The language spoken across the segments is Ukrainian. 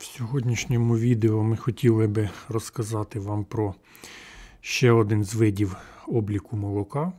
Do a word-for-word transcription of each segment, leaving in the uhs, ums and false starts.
В сьогоднішньому відео ми хотіли би розказати вам про ще один з видів обліку молока.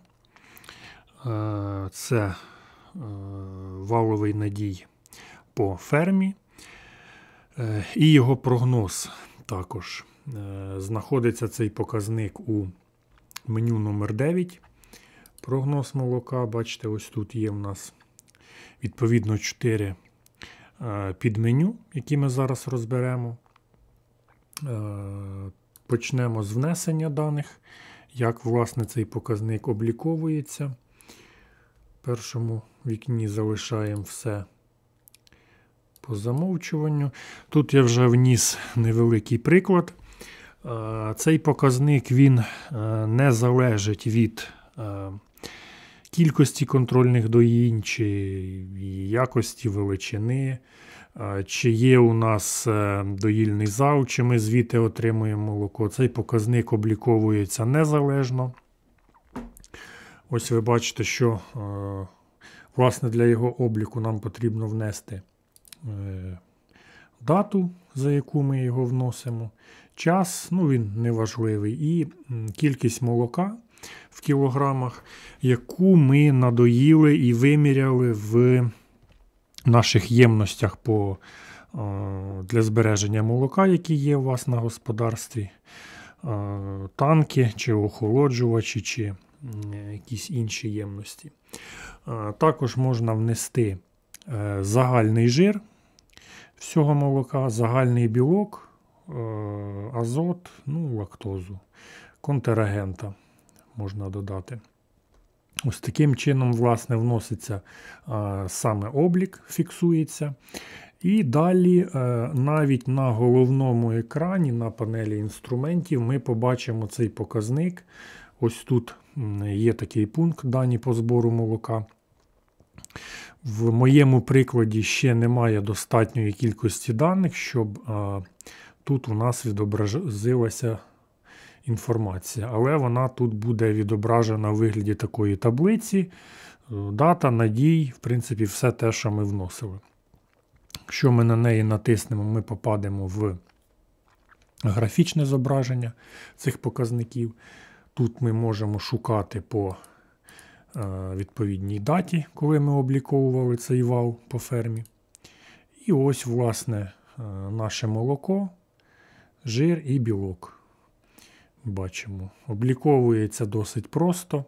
Це валовий надій по фермі і його прогноз також. Знаходиться цей показник у меню номер дев'ять. Прогноз молока. Бачите, ось тут є в нас відповідно чотири підменю, які ми зараз розберемо. Почнемо з внесення даних, як власне цей показник обліковується. В першому вікні залишаємо все по замовчуванню. Тут я вже вніс невеликий приклад. Цей показник він не залежить від кількості контрольних доїнь, чи якості величини, чи є у нас доїльний зал, чи ми звідти отримуємо молоко. Цей показник обліковується незалежно. Ось ви бачите, що власне для його обліку нам потрібно внести дату, за яку ми його вносимо, час, ну він неважливий, і кількість молока в кілограмах, яку ми надоїли і виміряли в наших ємностях по, для збереження молока, які є у вас на господарстві, танки, чи охолоджувачі, чи якісь інші ємності. Також можна внести загальний жир всього молока, загальний білок, азот, ну, лактозу, контрагента можна додати. Ось таким чином, власне, вноситься а, саме облік, фіксується. І далі а, навіть на головному екрані, на панелі інструментів, ми побачимо цей показник. Ось тут є такий пункт «Дані по збору молока». В моєму прикладі ще немає достатньої кількості даних, щоб а, тут у нас відобразилася інформація, але вона тут буде відображена в вигляді такої таблиці, дата, надій, в принципі, все те, що ми вносили. Якщо ми на неї натиснемо, ми попадемо в графічне зображення цих показників. Тут ми можемо шукати по відповідній даті, коли ми обліковували цей вал по фермі. І ось, власне, наше молоко, жир і білок. Бачимо, обліковується досить просто.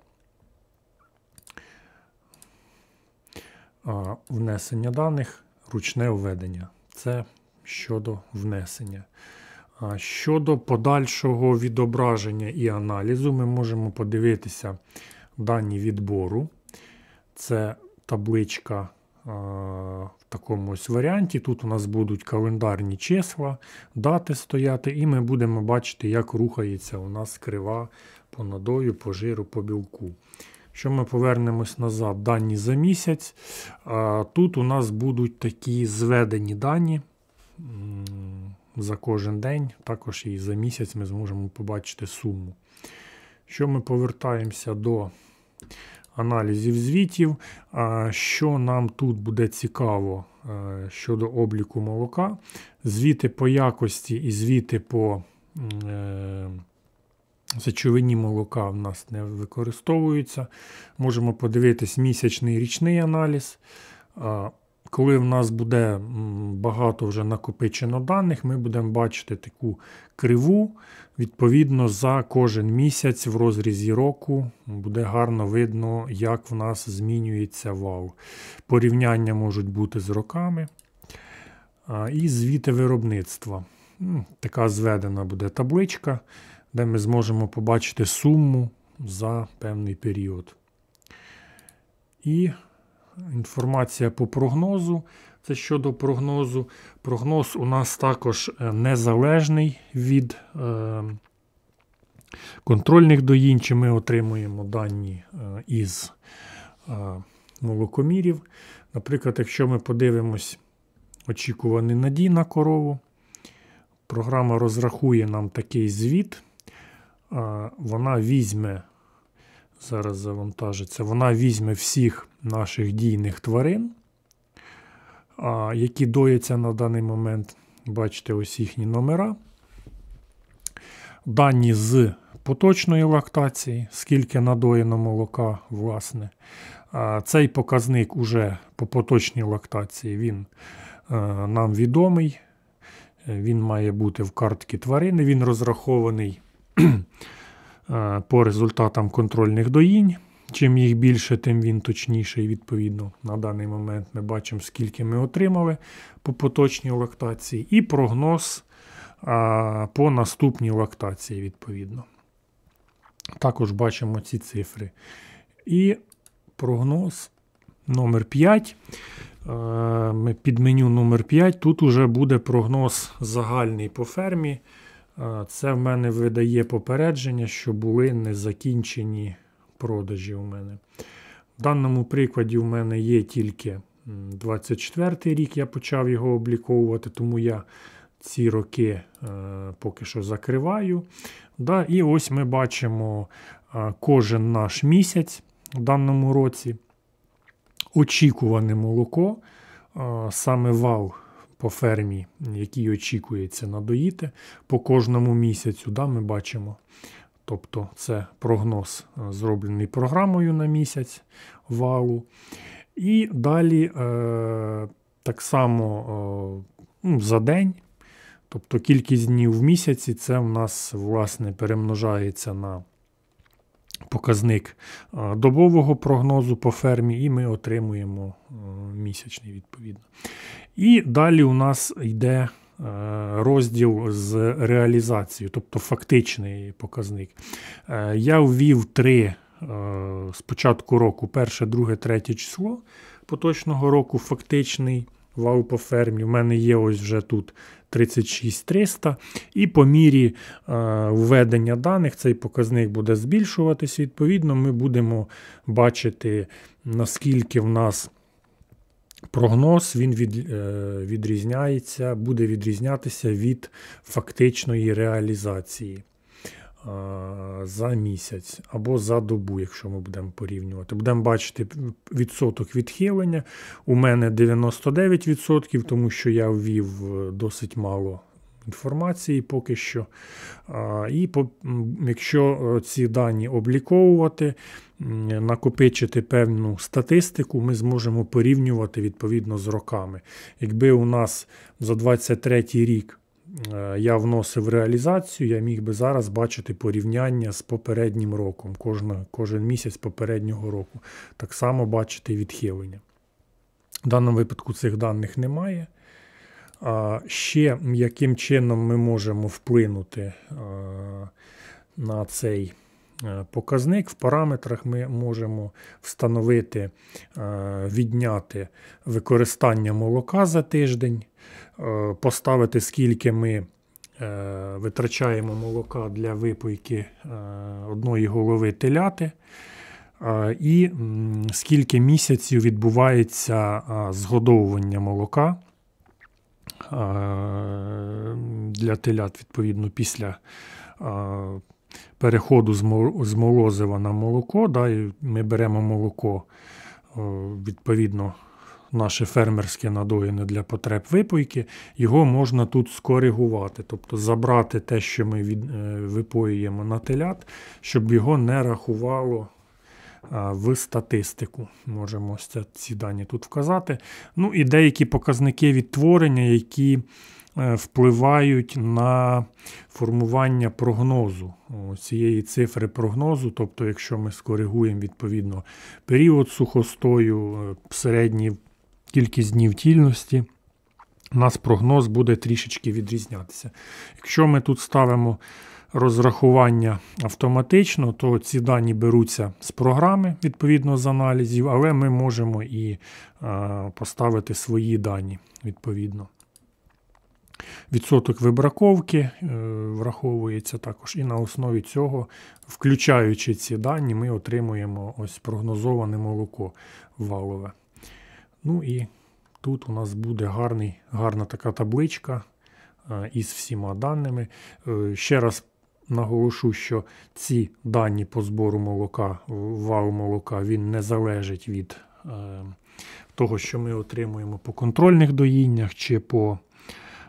А внесення даних, ручне введення. Це щодо внесення. А щодо подальшого відображення і аналізу, ми можемо подивитися дані відбору. Це табличка в такому ось варіанті. Тут у нас будуть календарні числа, дати стояти, і ми будемо бачити, як рухається у нас крива по надою, по жиру, по білку. Якщо ми повернемось назад, дані за місяць, тут у нас будуть такі зведені дані за кожен день, також і за місяць ми зможемо побачити суму. Якщо ми повертаємося до аналізів звітів, що нам тут буде цікаво щодо обліку молока. Звіти по якості і звіти по сечовині молока в нас не використовуються. Можемо подивитись місячний, річний аналіз. Коли в нас буде багато вже накопичено даних, ми будемо бачити таку криву. Відповідно, за кожен місяць в розрізі року буде гарно видно, як в нас змінюється вал. Порівняння можуть бути з роками. І звіти виробництва. Така зведена буде табличка, де ми зможемо побачити суму за певний період. І інформація по прогнозу. Це щодо прогнозу. Прогноз у нас також незалежний від е, контрольних доїнь, чи ми отримуємо дані е, із е, молокомірів. Наприклад, якщо ми подивимось очікуваний надій на корову, програма розрахує нам такий звіт. Е, вона візьме, зараз завантажиться, вона візьме всіх наших дійних тварин, які дояться на даний момент, Бачите, ось їхні номера. Дані з поточної лактації, скільки надоєно молока, власне. Цей показник уже по поточній лактації, він нам відомий. Він має бути в картці тварини, він розрахований по результатам контрольних доїнь. Чим їх більше, тим він точніший. Відповідно, на даний момент ми бачимо, скільки ми отримали по поточній лактації. І прогноз а, по наступній лактації, відповідно. Також бачимо ці цифри. І прогноз номер п'ять. Ми під меню номер п'ять. Тут уже буде прогноз загальний по фермі. Це в мене видає попередження, що були незакінчені продажі у мене. В даному прикладі у мене є тільки двадцять четвертий рік, я почав його обліковувати, тому я ці роки е, поки що закриваю. Да, і ось ми бачимо е, кожен наш місяць в даному році. Очікуване молоко, е, саме вал по фермі, який очікується надоїти по кожному місяцю, да, ми бачимо. Тобто це прогноз, зроблений програмою на місяць валу. І далі е, так само е, ну, за день, тобто кількість днів в місяці, це в нас, власне, перемножається на показник е, добового прогнозу по фермі, і ми отримуємо е, місячний, відповідно. І далі у нас йде розділ з реалізацією, тобто фактичний показник. Я ввів три з початку року, перше, друге, третє число поточного року, фактичний вал по фермі. У мене є ось вже тут тридцять шість триста. І по мірі введення даних цей показник буде збільшуватись. Відповідно, ми будемо бачити, наскільки в нас прогноз він від, відрізняється, буде відрізнятися від фактичної реалізації за місяць або за добу, якщо ми будемо порівнювати. Будемо бачити відсоток відхилення. У мене дев'яносто дев'ять відсотків, тому що я ввів досить мало інформації поки що. І якщо ці дані обліковувати, накопичити певну статистику, ми зможемо порівнювати відповідно з роками. Якби у нас за двадцять третій рік я вносив реалізацію, я міг би зараз бачити порівняння з попереднім роком, кожна, кожен місяць попереднього року. Так само бачити відхилення. В даному випадку цих даних немає. А ще яким чином ми можемо вплинути на цей показник. В параметрах ми можемо встановити, відняти використання молока за тиждень, поставити, скільки ми витрачаємо молока для випойки одної голови теляти, і скільки місяців відбувається згодовування молока для телят, відповідно, після переходу з молозива на молоко. Да, і ми беремо молоко, відповідно, наше фермерське надоїне для потреб випойки, його можна тут скоригувати, тобто забрати те, що ми від, випоюємо на телят, щоб його не рахувало в статистику. Можемо ось ці дані тут вказати. Ну і деякі показники відтворення, які впливають на формування прогнозу, цієї цифри прогнозу. Тобто, якщо ми скоригуємо відповідно період сухостою, середню кількість днів тільності, у нас прогноз буде трішечки відрізнятися. Якщо ми тут ставимо розрахування автоматично, то ці дані беруться з програми, відповідно, з аналізів, але ми можемо і а, поставити свої дані, відповідно. Відсоток вибраковки е, враховується також, і на основі цього, включаючи ці дані, ми отримуємо ось прогнозоване молоко валове. Ну і тут у нас буде гарний, гарна така табличка е, із всіма даними. Е, ще раз наголошу, що ці дані по збору молока, вал молока, він не залежить від е, того, що ми отримуємо по контрольних доїннях чи по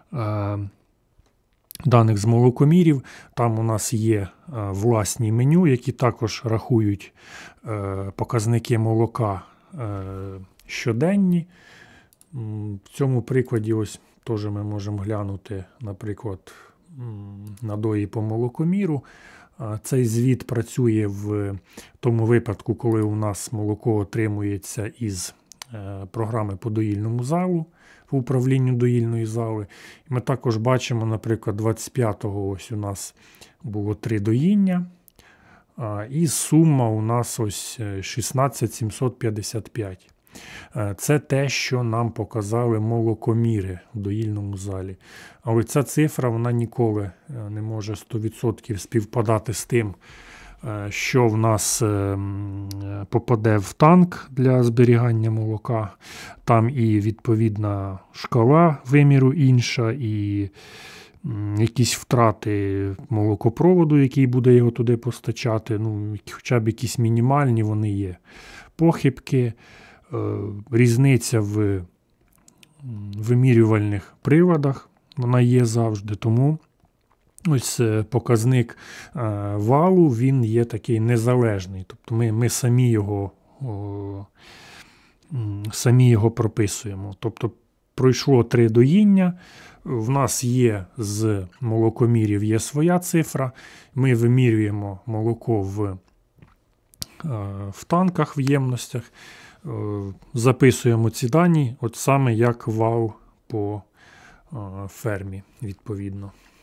даних з молокомірів. Там у нас є власні меню, які також рахують показники молока щоденні. В цьому прикладі ось теж ми можемо глянути, наприклад, надої по молокоміру. Цей звіт працює в тому випадку, коли у нас молоко отримується із програми по доїльному залу, в управлінню доїльної зали. Ми також бачимо, наприклад, двадцять п'ятого ось у нас було три доїння, і сума у нас ось шістнадцять тисяч сімсот п'ятдесят п'ять. Це те, що нам показали молокоміри в доїльному залі. Але ця цифра вона ніколи не може сто відсотків співпадати з тим, що в нас попаде в танк для зберігання молока. Там і відповідна шкала виміру інша, і якісь втрати молокопроводу, який буде його туди постачати. Ну, хоча б якісь мінімальні вони є. Похибки, різниця в вимірювальних приладах, вона є завжди. Тому ось показник валу, він є такий незалежний. Тобто ми, ми самі його, о, самі його прописуємо. Тобто пройшло три доїння, в нас є з молокомірів є своя цифра, ми вимірюємо молоко в, в танках, в ємностях, записуємо ці дані, от саме як вал по фермі, відповідно.